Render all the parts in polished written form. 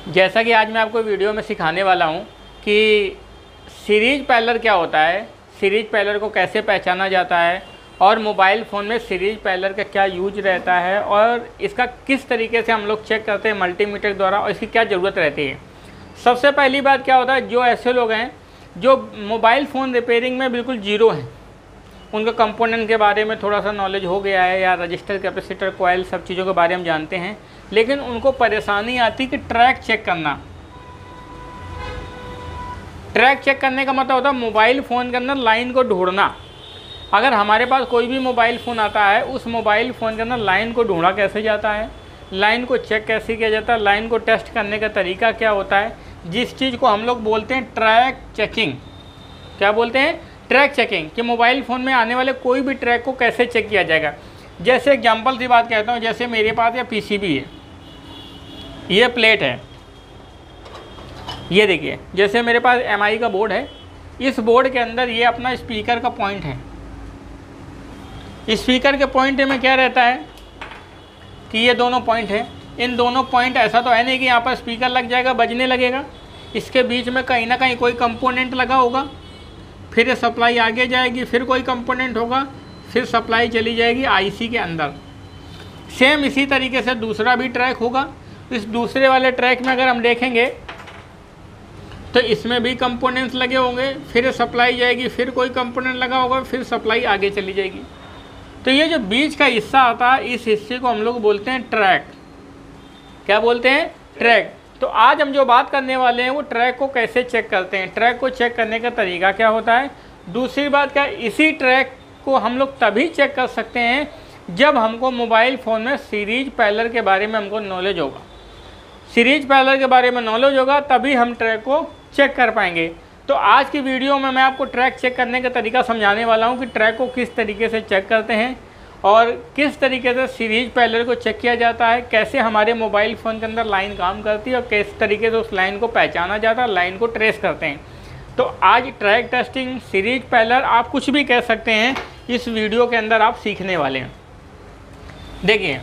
जैसा कि आज मैं आपको वीडियो में सिखाने वाला हूं कि सीरीज पैरेलल क्या होता है, सीरीज पैरेलल को कैसे पहचाना जाता है और मोबाइल फ़ोन में सीरीज पैरेलल का क्या यूज रहता है और इसका किस तरीके से हम लोग चेक करते हैं मल्टीमीटर द्वारा और इसकी क्या ज़रूरत रहती है। सबसे पहली बात क्या होता है, जो ऐसे लोग हैं जो मोबाइल फ़ोन रिपेयरिंग में बिल्कुल जीरो हैं, उनका कंपोनेंट के बारे में थोड़ा सा नॉलेज हो गया है या रजिस्टर, कैपेसिटर, कॉइल, सब चीज़ों के बारे में जानते हैं, लेकिन उनको परेशानी आती कि ट्रैक चेक करना। ट्रैक चेक करने का मतलब होता है मोबाइल फ़ोन के अंदर लाइन को ढूंढना। अगर हमारे पास कोई भी मोबाइल फ़ोन आता है, उस मोबाइल फ़ोन के अंदर लाइन को ढूंढा कैसे जाता है, लाइन को चेक कैसे किया जाता है, लाइन को टेस्ट करने का तरीका क्या होता है, जिस चीज़ को हम लोग बोलते हैं ट्रैक चेकिंग। क्या बोलते हैं? ट्रैक चेकिंग, कि मोबाइल फ़ोन में आने वाले कोई भी ट्रैक को कैसे चेक किया जाएगा। जैसे एग्जांपल की बात कहता हूँ, जैसे मेरे पास ये पीसीबी है, ये प्लेट है, ये देखिए, जैसे मेरे पास एमआई का बोर्ड है, इस बोर्ड के अंदर ये अपना स्पीकर का पॉइंट है। स्पीकर के पॉइंट में क्या रहता है कि ये दोनों पॉइंट है, इन दोनों पॉइंट ऐसा तो है नहीं कि यहाँ पर स्पीकर लग जाएगा, बजने लगेगा, इसके बीच में कहीं ना कहीं कोई कंपोनेंट लगा होगा, फिर सप्लाई आगे जाएगी, फिर कोई कंपोनेंट होगा, फिर सप्लाई चली जाएगी आईसी के अंदर। सेम इसी तरीके से दूसरा भी ट्रैक होगा। इस दूसरे वाले ट्रैक में अगर हम देखेंगे तो इसमें भी कंपोनेंट्स लगे होंगे, फिर सप्लाई जाएगी, फिर कोई कंपोनेंट लगा होगा, फिर सप्लाई आगे चली जाएगी। तो ये जो बीच का हिस्सा आता है, इस हिस्से को हम लोग बोलते हैं ट्रैक। क्या बोलते हैं? ट्रैक। तो आज हम जो बात करने वाले हैं वो ट्रैक को कैसे चेक करते हैं, ट्रैक को चेक करने का तरीका क्या होता है। दूसरी बात क्या, इसी ट्रैक को हम लोग तभी चेक कर सकते हैं जब हमको मोबाइल फ़ोन में सीरीज पैरेलल के बारे में हमको नॉलेज होगा। सीरीज पैरेलल के बारे में नॉलेज होगा तभी हम ट्रैक को चेक कर पाएंगे। तो आज की वीडियो में मैं आपको ट्रैक चेक करने का तरीका समझाने वाला हूँ कि ट्रैक को किस तरीके से चेक करते हैं और किस तरीके से सीरीज पैरेलल को चेक किया जाता है, कैसे हमारे मोबाइल फ़ोन के अंदर लाइन काम करती है और किस तरीके से उस लाइन को पहचाना जाता है, लाइन को ट्रेस करते हैं। तो आज ट्रैक टेस्टिंग, सीरीज पैरेलल, आप कुछ भी कह सकते हैं, इस वीडियो के अंदर आप सीखने वाले हैं। देखिए,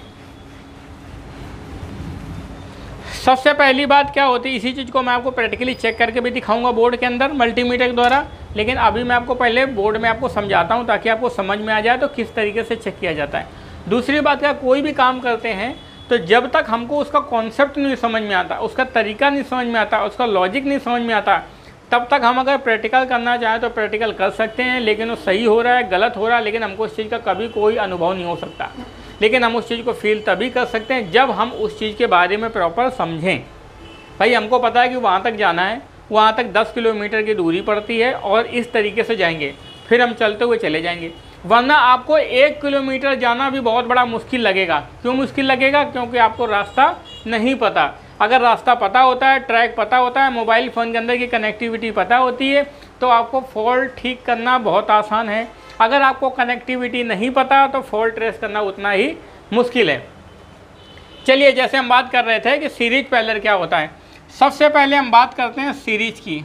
सबसे पहली बात क्या होती है, इसी चीज़ को मैं आपको प्रैक्टिकली चेक करके भी दिखाऊंगा बोर्ड के अंदर मल्टीमीटर द्वारा, लेकिन अभी मैं आपको पहले बोर्ड में आपको समझाता हूं ताकि आपको समझ में आ जाए तो किस तरीके से चेक किया जाता है। दूसरी बात क्या, कोई भी काम करते हैं तो जब तक हमको उसका कॉन्सेप्ट नहीं समझ में आता, उसका तरीका नहीं समझ में आता, उसका लॉजिक नहीं समझ में आता, तब तक हम अगर प्रैक्टिकल करना चाहें तो प्रैक्टिकल कर सकते हैं, लेकिन वो सही हो रहा है, गलत हो रहा है, लेकिन हमको उस चीज़ का कभी कोई अनुभव नहीं हो सकता। लेकिन हम उस चीज़ को फील तभी कर सकते हैं जब हम उस चीज़ के बारे में प्रॉपर समझें। भाई हमको पता है कि वहाँ तक जाना है, वहाँ तक 10 किलोमीटर की दूरी पड़ती है और इस तरीके से जाएंगे, फिर हम चलते हुए चले जाएंगे। वरना आपको 1 किलोमीटर जाना भी बहुत बड़ा मुश्किल लगेगा। क्यों मुश्किल लगेगा? क्योंकि आपको रास्ता नहीं पता। अगर रास्ता पता होता है, ट्रैक पता होता है, मोबाइल फ़ोन के अंदर की कनेक्टिविटी पता होती है, तो आपको फॉल्ट ठीक करना बहुत आसान है। अगर आपको कनेक्टिविटी नहीं पता तो फॉल्ट ट्रेस करना उतना ही मुश्किल है। चलिए, जैसे हम बात कर रहे थे कि सीरीज पैरेलल क्या होता है, सबसे पहले हम बात करते हैं सीरीज की।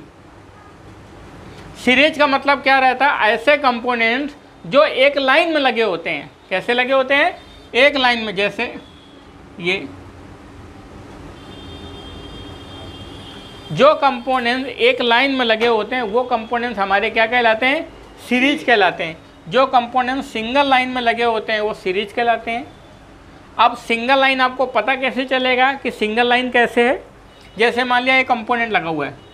सीरीज का मतलब क्या रहता है, ऐसे कंपोनेंट्स जो एक लाइन में लगे होते हैं। कैसे लगे होते हैं? एक लाइन में। जैसे ये जो कंपोनेंट्स एक लाइन में लगे होते हैं वो कंपोनेंट्स हमारे क्या कहलाते हैं? सीरीज कहलाते हैं। जो कंपोनेंट्स सिंगल लाइन में लगे होते हैं वो सीरीज कहलाते हैं। अब सिंगल लाइन आपको पता कैसे चलेगा कि सिंगल लाइन कैसे है? जैसे मान लिया एक कंपोनेंट लगा हुआ है,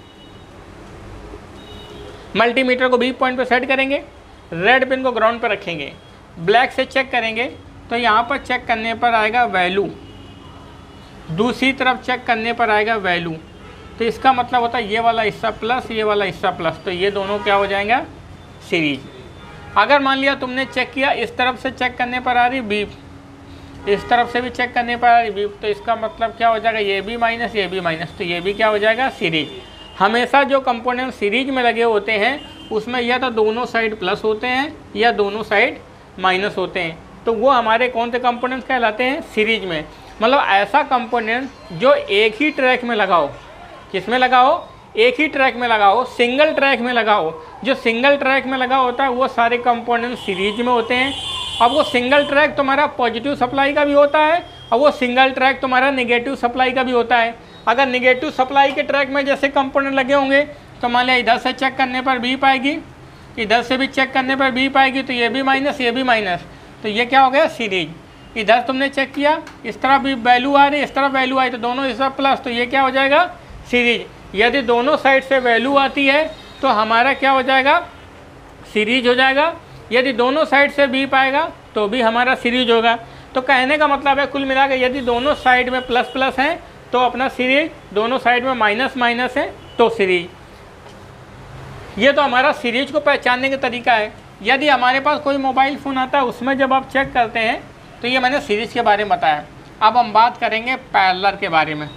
मल्टीमीटर को बी पॉइंट पर सेट करेंगे, रेड पिन को ग्राउंड पर रखेंगे, ब्लैक से चेक करेंगे तो यहाँ पर चेक करने पर आएगा वैल्यू, दूसरी तरफ चेक करने पर आएगा वैल्यू। तो इसका मतलब होता है ये वाला हिस्सा प्लस, ये वाला हिस्सा प्लस, तो ये दोनों क्या हो जाएगा? सीरीज। अगर मान लिया तुमने चेक किया, इस तरफ से चेक करने पर आ रही बीप, इस तरफ से भी चेक करने पर आ रही बीप, तो इसका मतलब क्या हो जाएगा? ये भी माइनस, ये भी माइनस, तो ये भी क्या हो जाएगा? सीरीज। हमेशा जो कंपोनेंट सीरीज में लगे होते हैं उसमें या तो दोनों साइड प्लस होते हैं या दोनों साइड माइनस होते हैं, तो वो हमारे कौन से कंपोनेंट्स कहलाते हैं? सीरीज में। मतलब ऐसा कंपोनेंट जो एक ही ट्रैक में लगाओ, किसमें लगाओ? एक ही ट्रैक में लगाओ, सिंगल ट्रैक में लगाओ। जो सिंगल ट्रैक में लगा होता है वो सारे कंपोनेंट सीरीज में होते हैं। अब वो सिंगल ट्रैक तुम्हारा पॉजिटिव सप्लाई का भी होता है अब वो सिंगल ट्रैक तुम्हारा नेगेटिव सप्लाई का भी होता है। अगर नेगेटिव सप्लाई के ट्रैक में जैसे कंपोनेंट लगे होंगे तो मान लिया इधर से चेक करने पर बीप आएगी, इधर से भी चेक करने पर बीप आएगी, तो ये भी माइनस ये भी माइनस, तो ये क्या हो गया सीरीज। इधर तुमने चेक किया इस तरफ भी वैल्यू आ रही, इस तरफ वैल्यू आई, तो दोनों इस तरफ प्लस, तो ये क्या हो जाएगा सीरीज। यदि दोनों साइड से वैल्यू आती है तो हमारा क्या हो जाएगा सीरीज हो जाएगा। यदि दोनों साइड से बीप आएगा तो भी हमारा सीरीज होगा। तो कहने का मतलब है कुल मिलाकर यदि दोनों साइड में प्लस प्लस हैं तो अपना सीरीज, दोनों साइड में माइनस माइनस है तो सीरीज। ये तो हमारा सीरीज को पहचानने का तरीका है। यदि हमारे पास कोई मोबाइल फ़ोन आता है उसमें जब आप चेक करते हैं तो ये मैंने सीरीज के बारे में बताया। अब हम बात करेंगे पैरेलल के बारे में।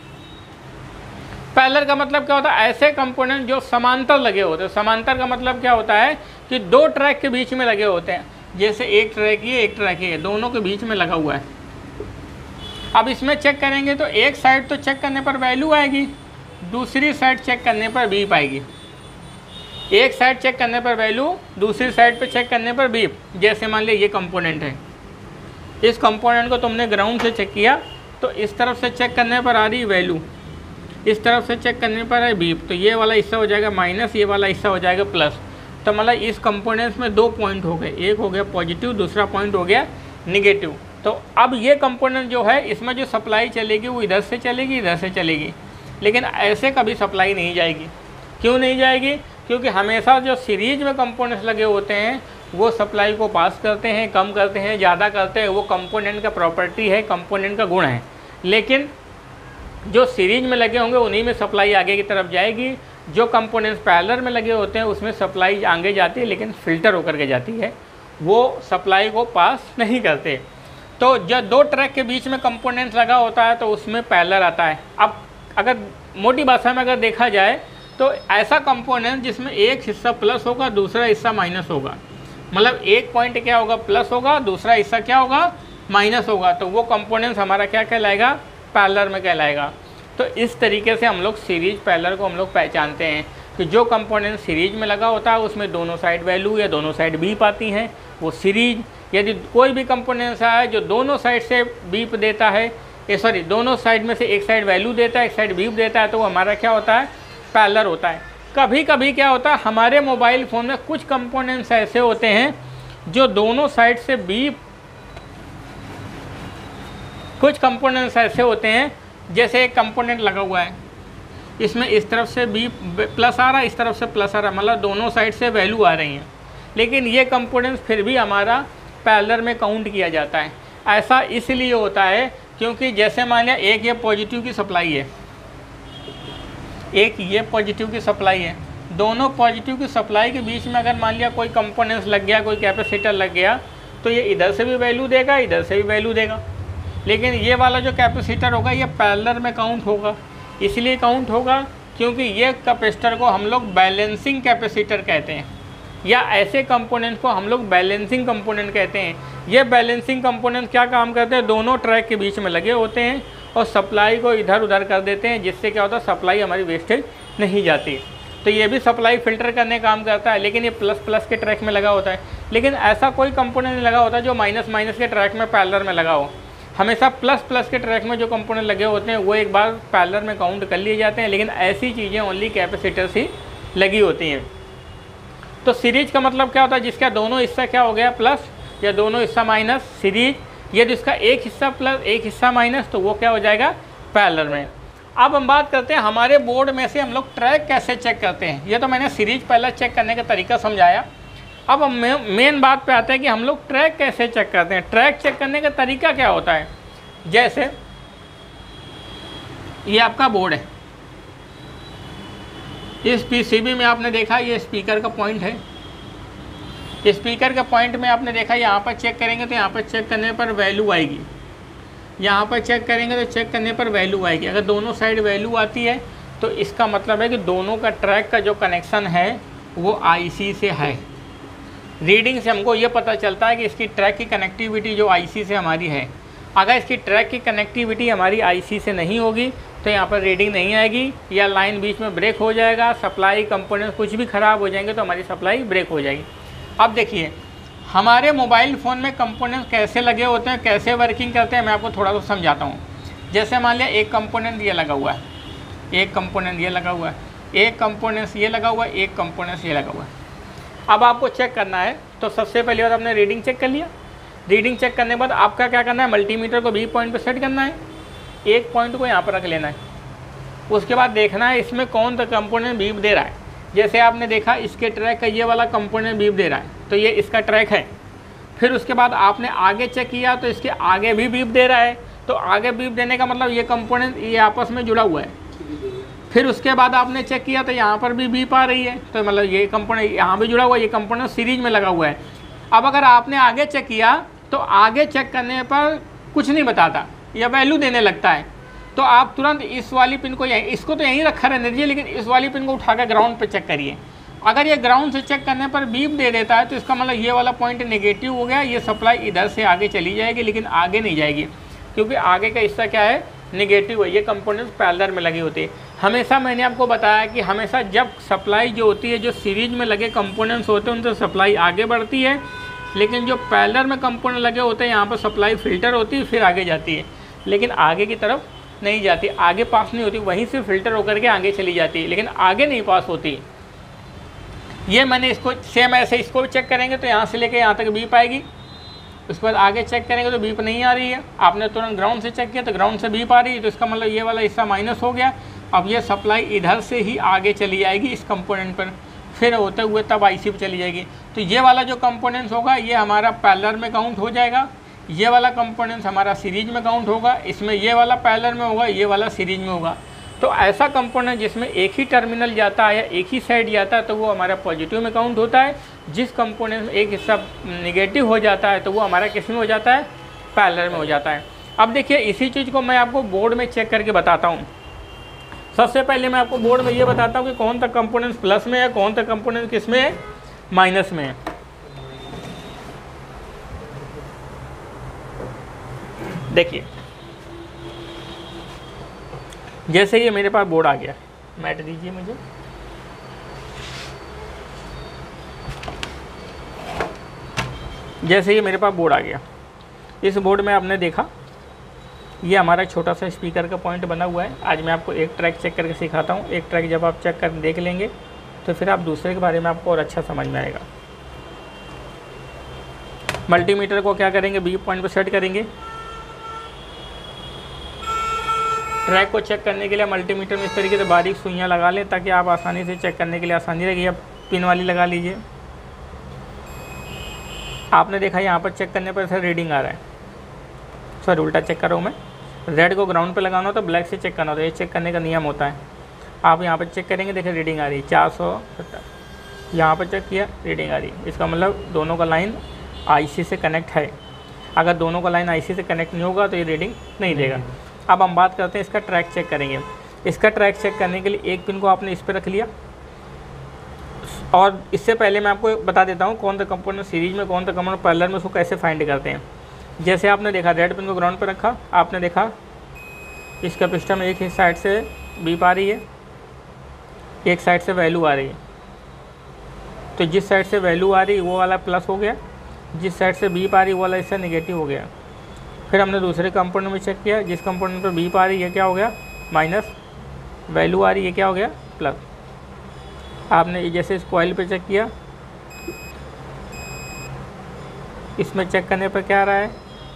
पैरेलल का मतलब क्या होता है, ऐसे कंपोनेंट जो समांतर लगे होते हैं। समांतर का मतलब क्या होता है कि दो ट्रैक के बीच में लगे होते हैं, जैसे एक ट्रैक ये एक ट्रैक ये, दोनों के बीच में लगा हुआ है। अब इसमें चेक करेंगे तो एक साइड तो चेक करने पर वैल्यू आएगी, दूसरी साइड चेक करने पर बीप आएगी। एक साइड चेक करने पर वैल्यू, दूसरी साइड पे चेक करने पर बीप। जैसे मान लिया ये कंपोनेंट है, इस कंपोनेंट को तुमने ग्राउंड से चेक किया तो इस तरफ से चेक करने पर आ रही वैल्यू, इस तरफ से चेक करने पर है बीप, तो ये वाला हिस्सा हो जाएगा माइनस, ये वाला हिस्सा हो जाएगा प्लस। तो मतलब इस कंपोनेंट्स में दो पॉइंट हो गए, एक हो गया पॉजिटिव, दूसरा पॉइंट हो गया निगेटिव। तो अब ये कंपोनेंट जो है इसमें जो सप्लाई चलेगी वो इधर से चलेगी इधर से चलेगी, लेकिन ऐसे कभी सप्लाई नहीं जाएगी। क्यों नहीं जाएगी? क्योंकि हमेशा जो सीरीज में कंपोनेंट्स लगे होते हैं वो सप्लाई को पास करते हैं, कम करते हैं, ज़्यादा करते हैं, वो कंपोनेंट का प्रॉपर्टी है, कंपोनेंट का गुण है। लेकिन जो सीरीज में लगे होंगे उन्हीं में सप्लाई आगे की तरफ जाएगी। जो कंपोनेंट्स पैरेलल में लगे होते हैं उसमें सप्लाई आगे जाती है लेकिन फ़िल्टर होकर के जाती है, वो सप्लाई को पास नहीं करते। तो जब दो ट्रैक के बीच में कंपोनेंट्स लगा होता है तो उसमें पैरेलल आता है। अब अगर मोटी भाषा में अगर देखा जाए तो ऐसा कंपोनेंट जिसमें एक हिस्सा प्लस होगा दूसरा हिस्सा माइनस होगा, मतलब एक पॉइंट क्या होगा प्लस होगा, दूसरा हिस्सा क्या होगा माइनस होगा, तो वो कंपोनेंट्स हमारा क्या कहलाएगा पैरेलल में कहलाएगा। तो इस तरीके से हम लोग सीरीज पैरेलल को हम लोग पहचानते हैं कि जो कंपोनेंट सीरीज में लगा होता है उसमें दोनों साइड वैल्यू या दोनों साइड बीप आती हैं, वो सीरीज। यदि कोई भी कंपोनेंट है जो दोनों साइड से बीप देता है, दोनों साइड में से एक साइड वैल्यू देता है एक साइड बीप देता है, तो वो हमारा क्या होता है पैरेलल होता है। कभी कभी क्या होता है हमारे मोबाइल फ़ोन में कुछ कंपोनेंट्स ऐसे होते हैं जो दोनों साइड से बीप, कुछ कंपोनेंट्स ऐसे होते हैं जैसे एक कंपोनेंट लगा हुआ है, इसमें इस तरफ से बीप प्लस आ रहा है, इस तरफ से प्लस आ रहा है, मतलब दोनों साइड से वैल्यू आ रही हैं, लेकिन ये कंपोनेंट्स फिर भी हमारा पैरेलल में काउंट किया जाता है। ऐसा इसलिए होता है क्योंकि जैसे मान लिया एक ये पॉजिटिव की सप्लाई है, एक ये पॉजिटिव की सप्लाई है, दोनों पॉजिटिव की सप्लाई के बीच में अगर मान लिया कोई कंपोनेंट्स लग गया, कोई कैपेसिटर लग गया, तो ये इधर से भी वैल्यू देगा इधर से भी वैल्यू देगा, लेकिन ये वाला जो कैपेसिटर होगा ये पैरेलल में काउंट होगा। इसलिए काउंट होगा क्योंकि ये कैपेसिटर को हम लोग बैलेंसिंग कैपेसिटर कहते हैं, या ऐसे कंपोनेंट को हम लोग बैलेंसिंग कंपोनेंट कहते हैं। ये बैलेंसिंग कंपोनेंट क्या काम करते हैं, दोनों ट्रैक के बीच में लगे होते हैं और सप्लाई को इधर उधर कर देते हैं, जिससे क्या होता है सप्लाई हमारी वेस्टेज नहीं जाती। तो ये भी सप्लाई फ़िल्टर करने काम करता है, लेकिन ये प्लस प्लस के ट्रैक में लगा होता है। लेकिन ऐसा कोई कंपोनेंट नहीं लगा होता जो माइनस माइनस के ट्रैक में पैरेलल में लगा हो। हमेशा प्लस प्लस के ट्रैक में जो कंपोनेंट लगे होते हैं वो एक बार पैरेलल में काउंट कर लिए जाते हैं, लेकिन ऐसी चीज़ें ओनली कैपेसिटर्स ही लगी होती हैं। तो सीरीज का मतलब क्या होता है, जिसका दोनों हिस्सा क्या हो गया प्लस या दोनों हिस्सा माइनस, सीरीज। यदि इसका एक हिस्सा प्लस एक हिस्सा माइनस तो वो क्या हो जाएगा पैरेलल में। अब हम बात करते हैं हमारे बोर्ड में से हम लोग ट्रैक कैसे चेक करते हैं। ये तो मैंने सीरीज पैरेलल चेक करने का तरीका समझाया। अब हम मेन बात पे आते हैं कि हम लोग ट्रैक कैसे चेक करते हैं। ट्रैक चेक करने का तरीका क्या होता है, जैसे ये आपका बोर्ड है, इस पीसीबी में आपने देखा ये स्पीकर का पॉइंट है, स्पीकर के पॉइंट में आपने देखा यहाँ पर चेक करेंगे तो यहाँ पर चेक करने पर वैल्यू आएगी, यहाँ पर चेक करेंगे तो चेक करने पर वैल्यू आएगी। अगर दोनों साइड वैल्यू आती है तो इसका मतलब है कि दोनों का ट्रैक का जो कनेक्शन है वो आईसी से है। रीडिंग से हमको ये पता चलता है कि इसकी ट्रैक की कनेक्टिविटी जो आईसी से हमारी है। अगर इसकी ट्रैक की कनेक्टिविटी हमारी आईसी से नहीं होगी तो यहाँ पर रीडिंग नहीं आएगी, या लाइन बीच में ब्रेक हो जाएगा, सप्लाई कंपोनेंट कुछ भी ख़राब हो जाएंगे तो हमारी सप्लाई ब्रेक हो जाएगी। अब देखिए हमारे मोबाइल फ़ोन में कंपोनेंट कैसे लगे होते हैं, कैसे वर्किंग करते हैं, मैं आपको थोड़ा सा समझाता हूँ। जैसे मान लिया एक कंपोनेंट ये लगा हुआ है, एक कंपोनेंट ये लगा हुआ है, एक कंपोनेंट ये लगा हुआ है, एक कंपोनेंट ये लगा हुआ है। अब आपको चेक करना है तो सबसे पहली बात आपने रीडिंग चेक कर लिया। रीडिंग चेक करने के बाद आपका क्या करना है, मल्टीमीटर को बी पॉइंट पर सेट करना है, एक पॉइंट को यहाँ पर रख लेना है। उसके बाद देखना है इसमें कौन सा कंपोनेंट बीप दे रहा है। जैसे आपने देखा इसके ट्रैक का ये वाला कंपोनेंट बीप दे रहा है, तो ये इसका ट्रैक है। फिर उसके बाद आपने आगे चेक किया तो इसके आगे भी बीप दे रहा है, तो आगे बीप देने का मतलब ये कंपोनेंट ये आपस में जुड़ा हुआ है। फिर उसके बाद आपने चेक किया तो यहाँ पर भी बीप आ रही है, तो मतलब ये कंपोनेंट यहाँ भी जुड़ा हुआ है, ये कंपोनेंट सीरीज में लगा हुआ है। अब अगर आपने आगे चेक किया तो आगे चेक करने पर कुछ नहीं बताता या वैल्यू देने लगता है, तो आप तुरंत इस वाली पिन को इसको तो यहीं रखा रहने दीजिए, लेकिन इस वाली पिन को उठाकर ग्राउंड पे चेक करिए। अगर ये ग्राउंड से चेक करने पर बीप दे देता है तो इसका मतलब ये वाला पॉइंट नेगेटिव हो गया, ये सप्लाई इधर से आगे चली जाएगी लेकिन आगे नहीं जाएगी, क्योंकि आगे का हिस्सा क्या है, नेगेटिव है। ये कंपोनेंट्स पैरेलल में लगे होते हैं। हमेशा मैंने आपको बताया कि हमेशा जब सप्लाई जो होती है, जो सीरीज में लगे कंपोनेंट्स होते हैं उनसे सप्लाई आगे बढ़ती है, लेकिन जो पैरेलल में कंपोनेंट लगे होते हैं यहाँ पर सप्लाई फिल्टर होती है, फिर आगे जाती है, लेकिन आगे की तरफ नहीं जाती, आगे पास नहीं होती, वहीं से फिल्टर होकर के आगे चली जाती है, लेकिन आगे नहीं पास होती। ये मैंने इसको सेम ऐसे इसको भी चेक करेंगे तो यहाँ से लेके यहाँ तक बीप आएगी, उसके बाद आगे चेक करेंगे तो बीप नहीं आ रही है। आपने तुरंत ग्राउंड से चेक किया तो ग्राउंड से बीप आ रही है, तो इसका मतलब ये वाला हिस्सा माइनस हो गया। अब ये सप्लाई इधर से ही आगे चली जाएगी इस कंपोनेंट पर, फिर होते हुए तब आईसी पर चली जाएगी। तो ये वाला जो कंपोनेंट्स होगा ये हमारा पैरेलल में काउंट हो जाएगा, ये वाला कंपोनेंट्स हमारा सीरीज में काउंट होगा, इसमें ये वाला पैरेलल में होगा, ये वाला सीरीज में होगा। तो ऐसा कंपोनेंट जिसमें एक ही टर्मिनल जाता है या एक ही साइड जाता है तो वो हमारा पॉजिटिव में काउंट होता है। जिस कंपोनेंट में एक हिस्सा नेगेटिव हो जाता है तो वो हमारा किस में हो जाता है, पैरेलल में हो जाता है। अब देखिए इसी चीज़ को मैं आपको बोर्ड में चेक करके बताता हूँ। सबसे पहले मैं आपको बोर्ड में ये बताता हूँ कि कौन सा कंपोनेंट प्लस में है, कौन सा कंपोनेंट किस में है, माइनस में है। देखिए जैसे ये मेरे पास बोर्ड आ गया, मैट दीजिए मुझे। जैसे ये मेरे पास बोर्ड आ गया, इस बोर्ड में आपने देखा ये हमारा छोटा सा स्पीकर का पॉइंट बना हुआ है। आज मैं आपको एक ट्रैक चेक करके सिखाता हूँ। एक ट्रैक जब आप चेक कर देख लेंगे तो फिर आप दूसरे के बारे में आपको और अच्छा समझ में आएगा। मल्टीमीटर को क्या करेंगे, बी पॉइंट पर सेट करेंगे। ट्रैक को चेक करने के लिए मल्टीमीटर में इस तरीके से बारीक सुइयाँ लगा लें ताकि आप आसानी से चेक करने के लिए आसानी रहेगी। अब पिन वाली लगा लीजिए। आपने देखा यहाँ पर चेक करने पर सर रीडिंग आ रहा है, सर उल्टा चेक कर रहा हूँ मैं। रेड को ग्राउंड पे लगाना हो तो ब्लैक से चेक करना होता है, ये चेक करने का नियम होता है। आप यहाँ पर चेक करेंगे, देखिए रीडिंग आ रही है 470। यहाँ पर चेक किया, रीडिंग आ रही है, इसका मतलब दोनों का लाइन आईसी से कनेक्ट है। अगर दोनों का लाइन आईसी से कनेक्ट नहीं होगा तो ये रीडिंग नहीं देगा। अब हम बात करते हैं इसका ट्रैक चेक करेंगे। इसका ट्रैक चेक करने के लिए एक पिन को आपने इस पर रख लिया, और इससे पहले मैं आपको बता देता हूँ कौन सा कंपोनेंट सीरीज में, कौन सा कंपोनेंट पैरेलल में, उसको कैसे फाइंड करते हैं। जैसे आपने देखा रेड पिन को ग्राउंड पर रखा, आपने देखा इस कैपेसिटर में एक ही साइड से बीप आ रही है, एक साइड से वैल्यू आ रही है। तो जिस साइड से वैल्यू आ रही है वो वाला प्लस हो गया, जिस साइड से बीप आ रही है वो वाला इससे नेगेटिव हो गया। फिर हमने दूसरे कंपोनेंट में चेक किया, जिस कंपोनेंट पर बीप आ रही है क्या हो गया, माइनस, वैल्यू आ रही है क्या हो गया, प्लस। आपने जैसे इस कॉइल पे चेक किया, इसमें चेक करने पर क्या आ रहा है,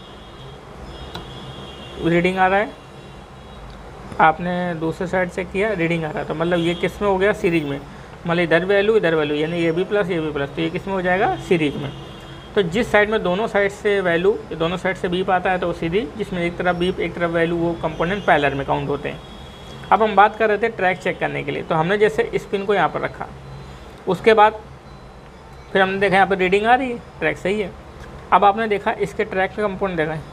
रीडिंग आ रहा है। आपने दूसरे साइड चेक किया, रीडिंग आ रहा है, तो मतलब ये किस में हो गया, सीरीज में। मतलब इधर वैल्यू, यानी ये भी प्लस ये भी प्लस, तो ये किस में हो जाएगा, सीरीज में। तो जिस साइड में दोनों साइड से वैल्यू, दोनों साइड से बीप आता है तो वो सीरीज, जिसमें एक तरफ बीप एक तरफ वैल्यू, वो कंपोनेंट पैरेलल में काउंट होते हैं। अब हम बात कर रहे थे ट्रैक चेक करने के लिए, तो हमने जैसे इस पिन को यहाँ पर रखा, उसके बाद फिर हमने देखा यहाँ पर रीडिंग आ रही है, ट्रैक सही है। अब आपने देखा इसके ट्रैक का कंपोनेंट देखा है,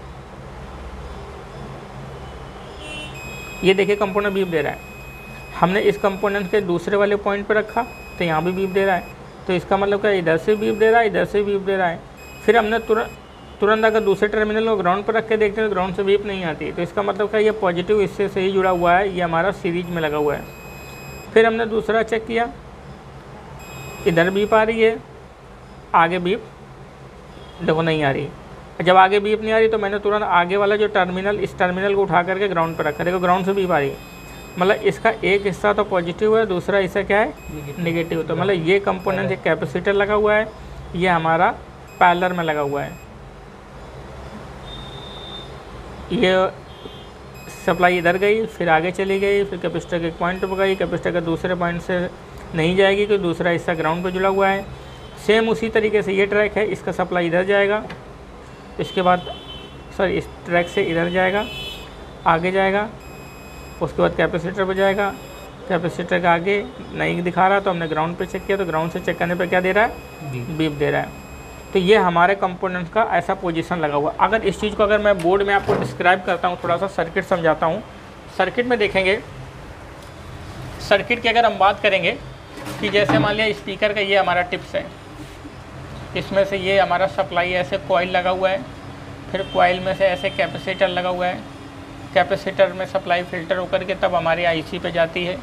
ये देखिए कंपोनेंट बीप दे रहा है। हमने इस कंपोनेंट के दूसरे वाले पॉइंट पर रखा तो यहाँ भी बीप दे रहा है, तो इसका मतलब क्या, इधर से बीप दे रहा है, इधर से बीप दे रहा है। फिर हमने तुरंत अगर दूसरे टर्मिनल को ग्राउंड पर रख के देखते हैं तो ग्राउंड से बीप नहीं आती, तो इसका मतलब क्या, ये पॉजिटिव हिस्से से ही जुड़ा हुआ है, ये हमारा सीरीज में लगा हुआ है। फिर हमने दूसरा चेक किया, इधर बीप आ रही है, आगे बीप देखो नहीं आ रही। जब आगे बीप नहीं आ रही तो मैंने तुरंत आगे वाला जो टर्मिनल, इस टर्मिनल को उठा करके ग्राउंड पर रखा, देखो ग्राउंड से बीप आ रही है। मतलब इसका एक हिस्सा तो पॉजिटिव है, दूसरा हिस्सा क्या है, नेगेटिव। तो मतलब ये कंपोनेंट, एक कैपेसिटर लगा हुआ है, ये हमारा पैरेलल में लगा हुआ है। ये सप्लाई इधर गई, फिर आगे चली गई, फिर कैपेसिटर के एक पॉइंट पर गई, कैपेसिटर के दूसरे पॉइंट से नहीं जाएगी क्योंकि दूसरा हिस्सा ग्राउंड पर जुड़ा हुआ है। सेम उसी तरीके से ये ट्रैक है, इसका सप्लाई इधर जाएगा, इसके बाद इस ट्रैक से इधर जाएगा, आगे जाएगा, उसके बाद कैपेसिटर पर जाएगा। कैपेसिटर का आगे नहीं दिखा रहा तो हमने ग्राउंड पे चेक किया, तो ग्राउंड से चेक करने पे क्या दे रहा है, बीप दे रहा है। तो ये हमारे कंपोनेंट्स का ऐसा पोजीशन लगा हुआ। अगर इस चीज़ को अगर मैं बोर्ड में आपको डिस्क्राइब करता हूँ, थोड़ा सा सर्किट समझाता हूँ। सर्किट में देखेंगे, सर्किट की अगर हम बात करेंगे कि जैसे मान लिया स्पीकर का ये हमारा टिप्स है, इसमें से ये हमारा सप्लाई ऐसे कॉइल लगा हुआ है, फिर कॉइल में से ऐसे कैपेसिटर लगा हुआ है, कैपेसिटर में सप्लाई फ़िल्टर होकर के तब हमारी आईसी पे जाती है।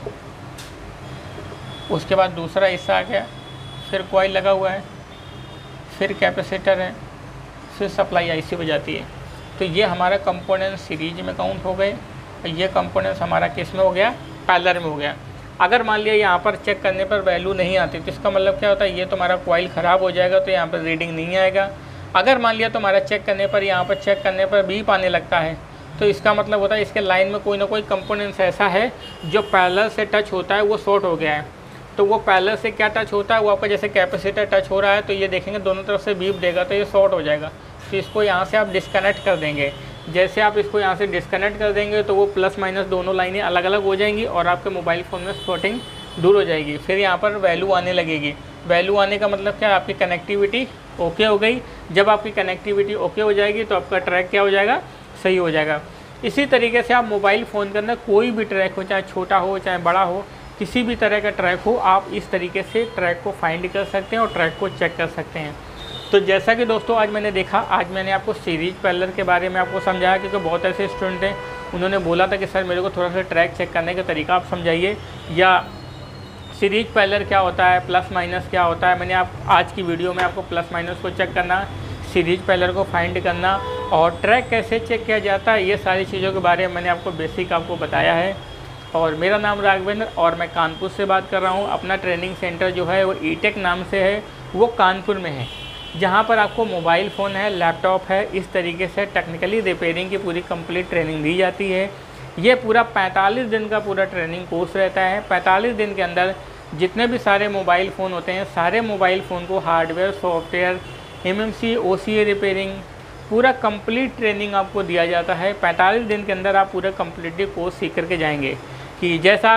उसके बाद दूसरा हिस्सा आ गया, फिर कॉइल लगा हुआ है, फिर कैपेसिटर है, फिर सप्लाई आईसी पे जाती है। तो ये हमारा कंपोनेंट सीरीज में काउंट हो गए, और ये कंपोनेंट्स हमारा किस में हो गया, पैरेलल में हो गया। अगर मान लिया यहाँ पर चेक करने पर वैल्यू नहीं आती तो इसका मतलब क्या होता है, ये तुम्हारा कॉइल ख़राब हो जाएगा, तो यहाँ पर रीडिंग नहीं आएगा। अगर मान लिया तुम्हारा चेक करने पर, यहाँ पर चेक करने पर बीप आने लगता है, तो इसका मतलब होता है इसके लाइन में कोई ना कोई कंपोनेंट्स ऐसा है जो पैरेलल से टच होता है, वो शॉर्ट हो गया है। तो वो पैरेलल से क्या टच होता है, वो आपका जैसे कैपेसिटर टच हो रहा है तो ये देखेंगे दोनों तरफ से बीप देगा, तो ये शॉर्ट हो जाएगा। तो इसको यहाँ से आप डिस्कनेक्ट कर देंगे। जैसे आप इसको यहाँ से डिस्कनेक्ट कर देंगे तो वो प्लस माइनस दोनों लाइनें अलग अलग हो जाएंगी और आपके मोबाइल फ़ोन में शॉर्टिंग दूर हो जाएगी। फिर यहाँ पर वैल्यू आने लगेगी। वैल्यू आने का मतलब क्या है, आपकी कनेक्टिविटी ओके हो गई। जब आपकी कनेक्टिविटी ओके हो जाएगी तो आपका ट्रैक क्या हो जाएगा, सही हो जाएगा। इसी तरीके से आप मोबाइल फ़ोन के अंदर कोई भी ट्रैक हो, चाहे छोटा हो चाहे बड़ा हो, किसी भी तरह का ट्रैक हो, आप इस तरीके से ट्रैक को फाइंड कर सकते हैं और ट्रैक को चेक कर सकते हैं। तो जैसा कि दोस्तों आज मैंने देखा, आज मैंने आपको सीरीज पैरेलल के बारे में आपको समझाया, क्योंकि बहुत ऐसे स्टूडेंट हैं उन्होंने बोला था कि सर मेरे को थोड़ा सा ट्रैक चेक करने का तरीका आप समझाइए, या सीरीज पैरेलल क्या होता है, प्लस माइनस क्या होता है। मैंने आज की वीडियो में आपको प्लस माइनस को चेक करना, सीरीज पैरेलल को फाइंड करना और ट्रैक कैसे चेक किया जाता है, ये सारी चीज़ों के बारे में मैंने आपको बेसिक आपको बताया है। और मेरा नाम राघवेंद्र और मैं कानपुर से बात कर रहा हूँ। अपना ट्रेनिंग सेंटर जो है वो ईटेक नाम से है, वो कानपुर में है, जहाँ पर आपको मोबाइल फ़ोन है, लैपटॉप है, इस तरीके से टेक्निकली रिपेयरिंग की पूरी कंप्लीट ट्रेनिंग दी जाती है। ये पूरा 45 दिन का पूरा ट्रेनिंग कोर्स रहता है। 45 दिन के अंदर जितने भी सारे मोबाइल फ़ोन होते हैं, सारे मोबाइल फ़ोन को hardware, software, MMC, OCA repairing, पूरा कंप्लीट ट्रेनिंग आपको दिया जाता है। 45 दिन के अंदर आप पूरा कंप्लीटली कोर्स सीख करके जाएंगे। कि जैसा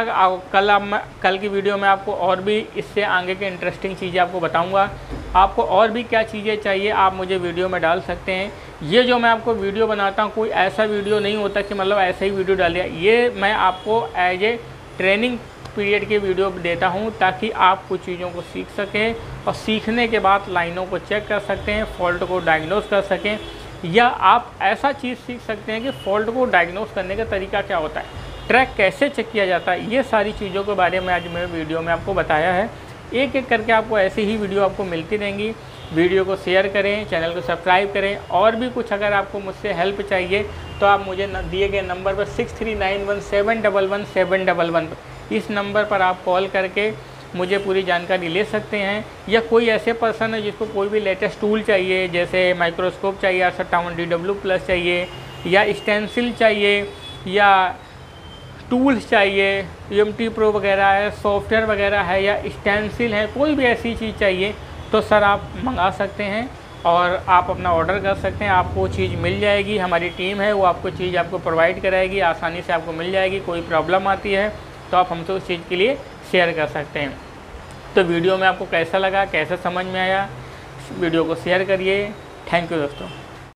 कल की वीडियो में आपको और भी इससे आगे के इंटरेस्टिंग चीज़ें आपको बताऊंगा। आपको और भी क्या चीज़ें चाहिए आप मुझे वीडियो में डाल सकते हैं। ये जो मैं आपको वीडियो बनाता हूँ, कोई ऐसा वीडियो नहीं होता कि मतलब ऐसा ही वीडियो डाल दिया। ये मैं आपको एज ए ट्रेनिंग पीरियड की वीडियो देता हूँ ताकि आप कुछ चीज़ों को सीख सकें और सीखने के बाद लाइनों को चेक कर सकते हैं, फॉल्ट को डायग्नोस कर सकें, या आप ऐसा चीज़ सीख सकते हैं कि फॉल्ट को डायग्नोस करने का तरीका क्या होता है, ट्रैक कैसे चेक किया जाता है। ये सारी चीज़ों के बारे में आज मैं वीडियो में आपको बताया है। एक एक करके आपको ऐसी ही वीडियो आपको मिलती रहेंगी। वीडियो को शेयर करें, चैनल को सब्सक्राइब करें। और भी कुछ अगर आपको मुझसे हेल्प चाहिए तो आप मुझे दिए गए नंबर पर 6391711711 इस नंबर पर आप कॉल करके मुझे पूरी जानकारी ले सकते हैं। या कोई ऐसे पर्सन है जिसको कोई भी लेटेस्ट टूल चाहिए, जैसे माइक्रोस्कोप चाहिए, R57DW+ चाहिए, या स्टेंसिल चाहिए, या टूल्स चाहिए, UMT Pro वगैरह है, सॉफ्टवेयर वगैरह है, या स्टेंसिल है, कोई भी ऐसी चीज़ चाहिए तो सर आप मंगा सकते हैं और आप अपना ऑर्डर कर सकते हैं। आपको वो चीज़ मिल जाएगी। हमारी टीम है वो आपको चीज़ आपको प्रोवाइड कराएगी, आसानी से आपको मिल जाएगी। कोई प्रॉब्लम आती है तो आप हमसे उस चीज़ के लिए शेयर कर सकते हैं। तो वीडियो में आपको कैसा लगा, कैसा समझ में आया, वीडियो को शेयर करिए। थैंक यू दोस्तों।